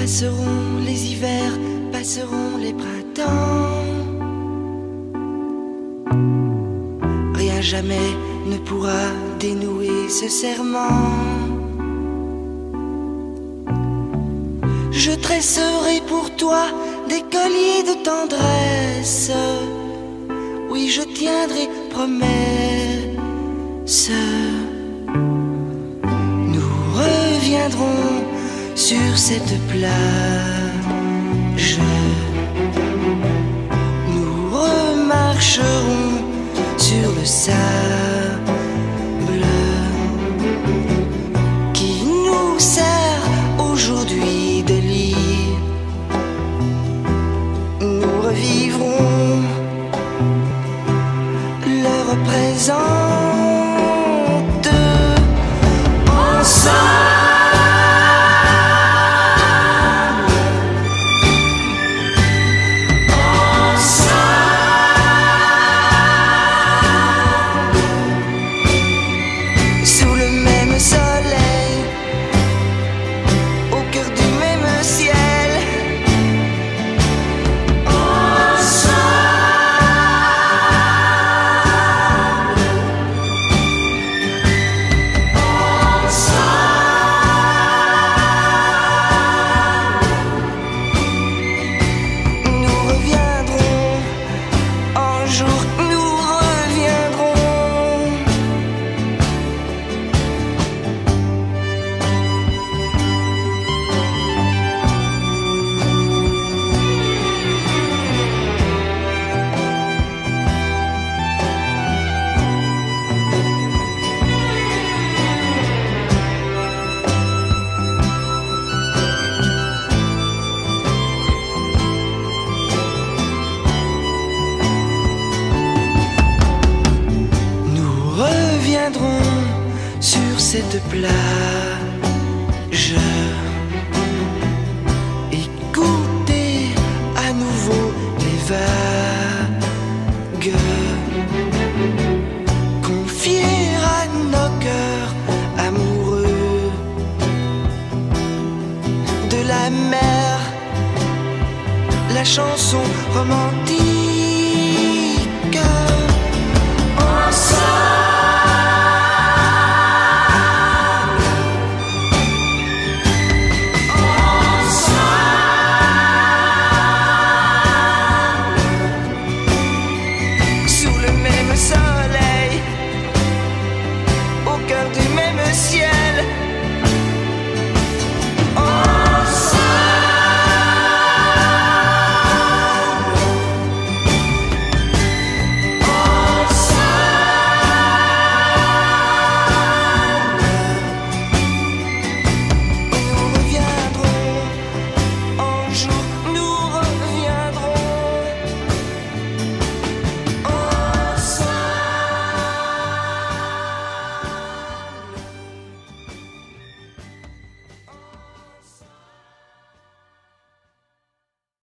Passeront les hivers, passeront les printemps. Rien jamais ne pourra dénouer ce serment. Je tresserai pour toi des colliers de tendresse. Oui, je tiendrai promesse. Nous reviendrons sur cette plage. Nous remarcherons sur le sable qui nous sert aujourd'hui de lit. Nous revivrons l'heure présente ensemble. Sur cette plage, écoutez à nouveau les vagues, confier à nos cœurs amoureux de la mer la chanson romantique. Ensemble.